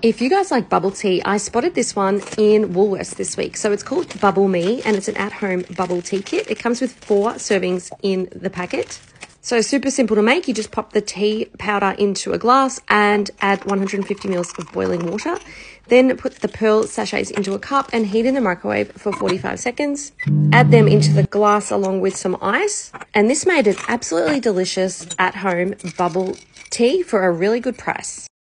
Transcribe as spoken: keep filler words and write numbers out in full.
If you guys like bubble tea, I spotted this one in Woolworths this week. So it's called bubbleme and it's an at-home bubble tea kit. It comes with four servings in the packet. So super simple to make. You just pop the tea powder into a glass and add one hundred fifty mils of boiling water. Then put the pearl sachets into a cup and heat in the microwave for forty-five seconds. Add them into the glass along with some ice. And this made an absolutely delicious at-home bubble tea for a really good price.